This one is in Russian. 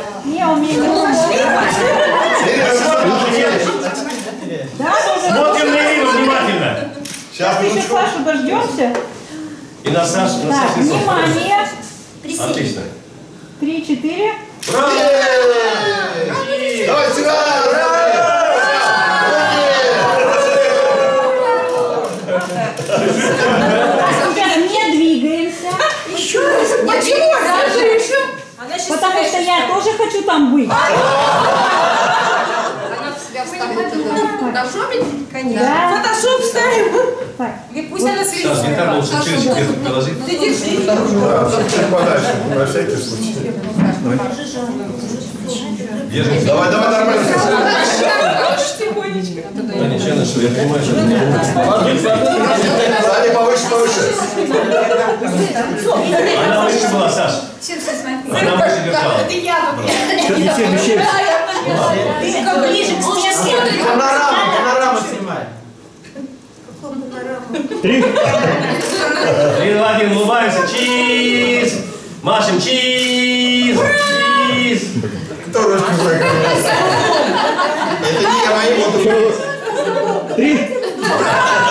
Не, у меня Смотрим на Ирину внимательно. Сейчас еще Сашу дождемся. И на Сашу. Так, внимание. Отлично. 3-4. Браво! Давай сюда! Не двигаемся. Еще раз. Почему? Потому что я тоже хочу там быть. Она в себя вставит туда. Фотошопить? Конечно. Да. Фотошоп ставим. Так. Пусть она светит. Сейчас гитару лучше через где-то положить. Ты держи. Чуть подальше, на всякий случай. Держи. Давай, нормально. Да ничего, что я понимаю, что это не Саня, повыше. Она выше была, Саш. Она выше держала. Это я тут. Ближе к стенке. Панорама снимай. Ирина Владимировна, улыбаемся. Чиз! Машем, чиз! Чиз! Кто ручку закрыл? Это не я, мои вот. 3.